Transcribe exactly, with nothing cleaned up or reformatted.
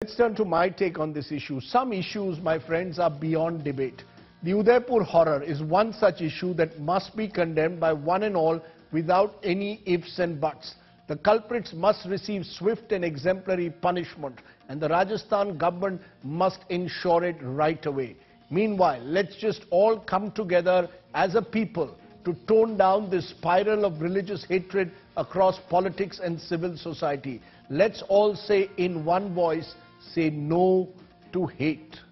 Let's turn to my take on this issue. Some issues, my friends, are beyond debate. The Udaipur horror is one such issue that must be condemned by one and all without any ifs and buts. The culprits must receive swift and exemplary punishment, and the Rajasthan government must ensure it right away. Meanwhile, let's just all come together as a people to tone down this spiral of religious hatred across politics and civil society. Let's all say in one voice, say no to hate.